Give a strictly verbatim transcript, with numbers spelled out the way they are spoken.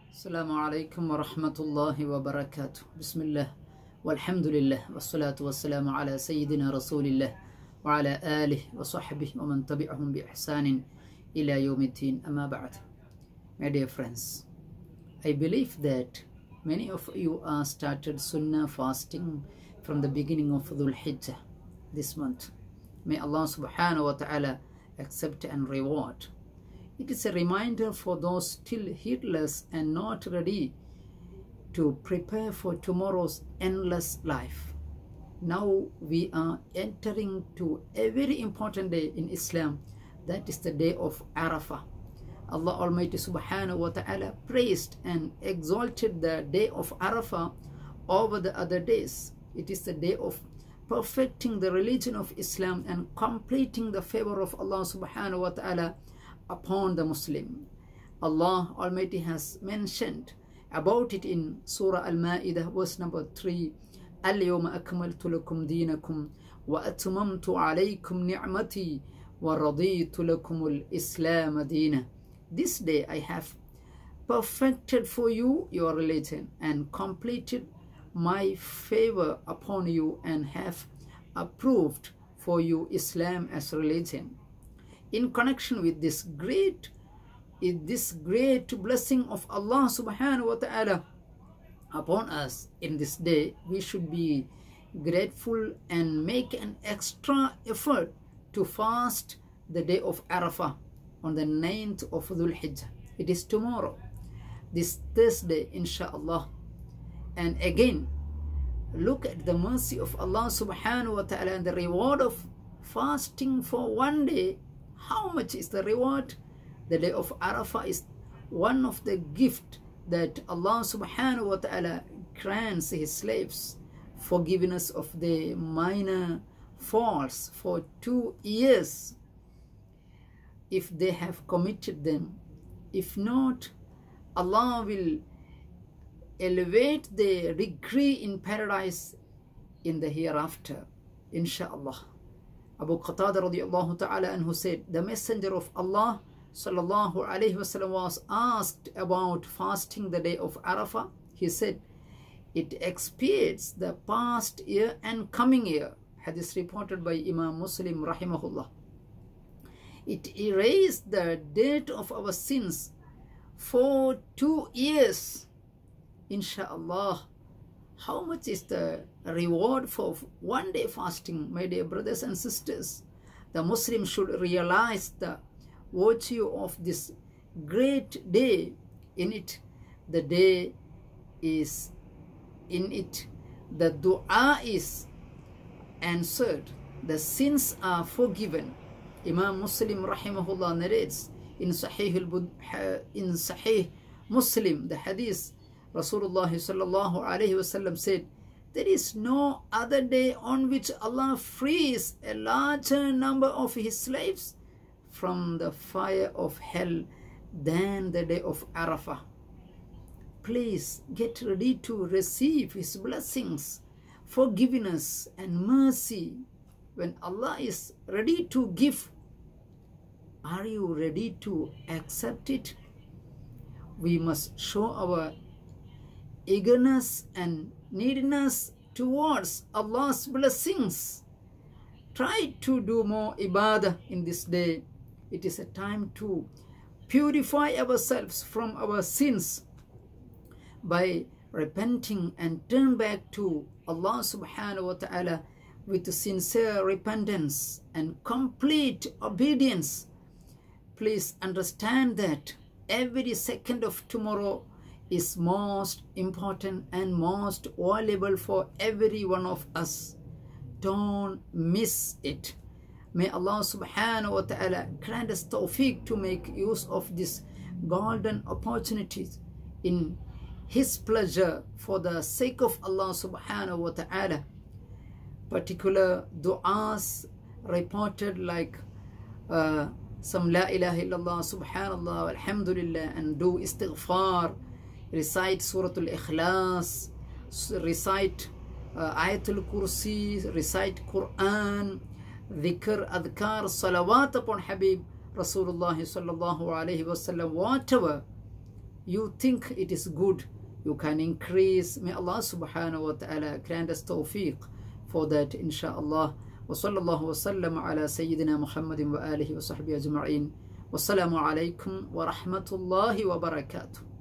Assalamu alaikum wa rahmatullahi wa barakatuh. Bismillah, walhamdulillah, wassalatu wassalamu ala Sayyidina Rasulillah wa ala alihi wa sahbihi wa man tabi'ahum bi ihsanin ila yawmiddin, amma ba'd. My dear friends, I believe that many of you are started Sunnah fasting from the beginning of Dhul Hijjah this month. May Allah subhanahu wa ta'ala accept and reward. It is a reminder for those still heedless and not ready to prepare for tomorrow's endless life. Now we are entering to a very important day in Islam, that is the day of Arafah. Allah Almighty subhanahu wa ta'ala praised and exalted the day of Arafah over the other days. It is the day of perfecting the religion of Islam and completing the favor of Allah subhanahu wa ta'ala upon the Muslim. Allah Almighty has mentioned about it in Surah Al-Ma'idah, verse number three. Al-yawma akmaltu lakum dinakum wa atmamtu alaykum ni'mati wa raditu lakum al-islam deena. This day I have perfected for you your religion and completed my favor upon you and have approved for you Islam as religion. In connection with this great, this great blessing of Allah subhanahu wa ta'ala upon us in this day, we should be grateful and make an extra effort to fast the day of Arafah on the ninth of Dhul Hijjah. It is tomorrow, this Thursday, inshallah. And again, look at the mercy of Allah subhanahu wa ta'ala and the reward of fasting for one day. How much is the reward? The day of Arafah is one of the gifts that Allah subhanahu wa ta'ala grants his slaves, forgiveness of the minor faults for two years if they have committed them. If not, Allah will elevate the degree in paradise in the hereafter, inshallah. Abu Qatada radiallahu ta'ala anhu said, the messenger of Allah sallallahu alayhi wasallam was asked about fasting the day of Arafah. He said, it expiates the past year and coming year. Hadith reported by Imam Muslim rahimahullah. It erased the debt of our sins for two years. Inshallah. How much is the reward for one day fasting, my dear brothers and sisters? The Muslim should realize the virtue of this great day. In it, the day is, in it, the dua is answered. The sins are forgiven. Imam Muslim rahimahullah narrates in Sahih, in Sahih Muslim, the hadith, Rasulullah sallallahu alayhi wasallam said, there is no other day on which Allah frees a larger number of his slaves from the fire of hell than the day of Arafah. Please get ready to receive his blessings, forgiveness and mercy. When Allah is ready to give, are you ready to accept it? We must show our eagerness and neediness towards Allah's blessings. Try to do more ibadah in this day. It is a time to purify ourselves from our sins by repenting and turn back to Allah subhanahu wa ta'ala with sincere repentance and complete obedience. Please understand that every second of tomorrow is most important and most valuable for every one of us. Don't miss it. May Allah subhanahu wa ta'ala grant us tawfiq to make use of these golden opportunities in his pleasure for the sake of Allah subhanahu wa ta'ala. Particular du'as reported like uh, some la ilaha illallah, subhanallah, alhamdulillah, and do istighfar, recite Surah Al-Ikhlas, recite uh, Ayatul Kursi, recite Quran, dhikr, adhkar, salawat upon Habib Rasulullah sallallahu alayhi wasallam, whatever you think it is good, you can increase. May Allah subhanahu wa ta'ala grant us tawfiq for that, inshallah. Wa sallallahu wa sallam ala Sayyidina Muhammadin wa alihi wa sahbihi ajma'in. Wassalamu alaikum wa rahmatullahi wa barakatuh.